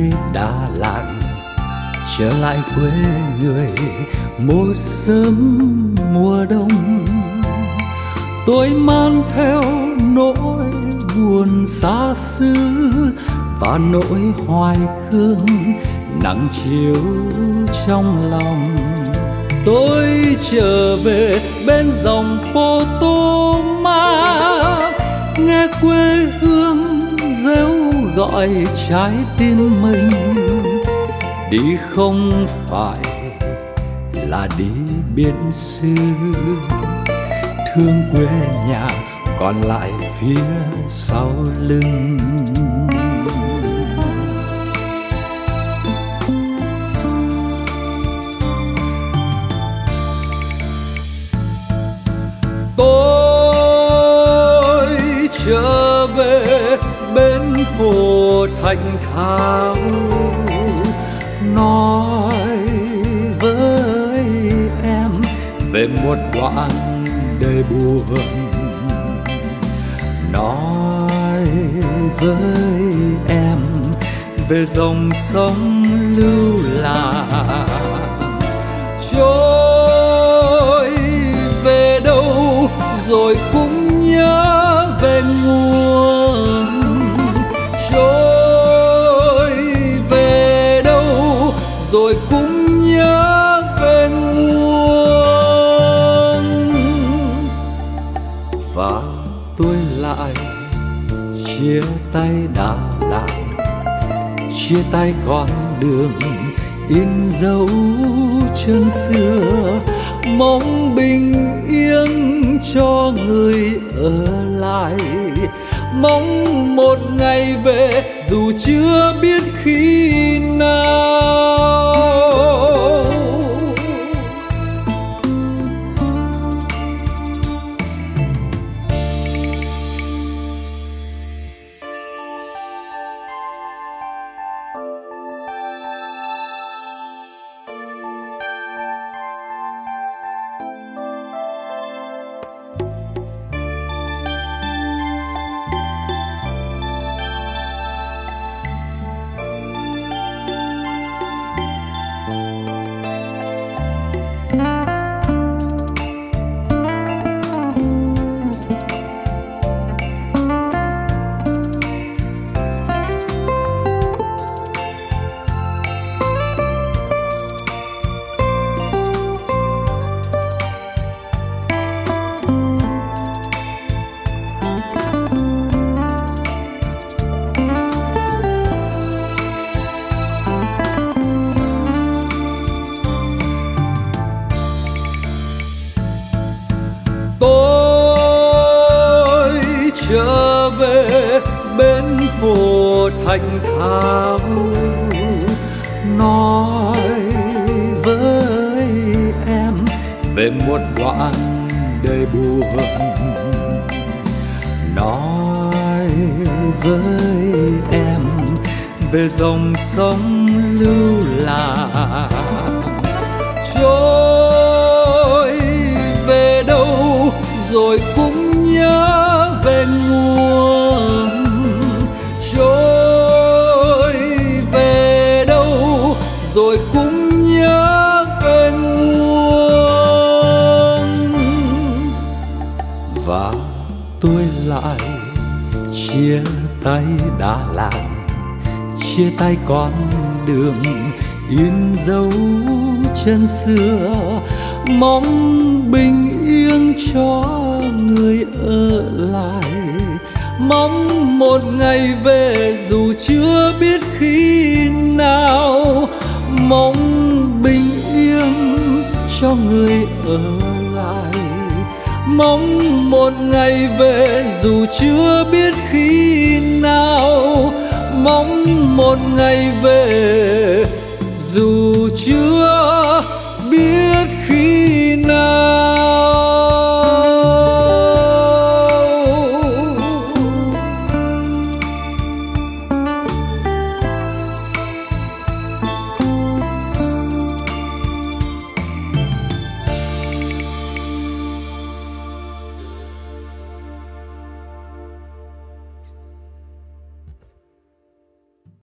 Đà Lạt, trở lại quê người một sớm mùa đông. Tôi mang theo nỗi buồn xa xứ và nỗi hoài hương nặng chiếu trong lòng. Tôi trở về bên dòng Potoma, nghe quê hương réo gọi trái tim mình. Đi không phải là đi biển xứ, thương quê nhà còn lại phía sau lưng. Tôi trở về bên hồ Thạnh Thao, nói với em về một đoạn đời buồn, nói với em về dòng sông lưu lạc. Trôi về đâu rồi cũng nhớ về nguồn, trôi về đâu rồi cũng nhớ về nguồn. Và tôi lại chia tay Đà Lạt, chia tay con đường in dấu chân xưa, mong bình yên cho người ở lại, mong một ngày về dù chưa biết khi nào. Trở về bên hồ Thạnh Thao, nói với em về một đoạn đời buồn, nói với em về dòng sông lưu lạc. Trôi về đâu rồi cũng nhớ về nguồn, trôi về đâu rồi cũng nhớ về nguồn. Và tôi lại chia tay Đà Lạt, chia tay con đường in dấu chân xưa, mong bình yên cho người ở lại, mong một ngày về dù chưa biết khi nào, mong bình yên cho người ở lại, mong một ngày về dù chưa biết khi nào, mong một ngày về dù chưa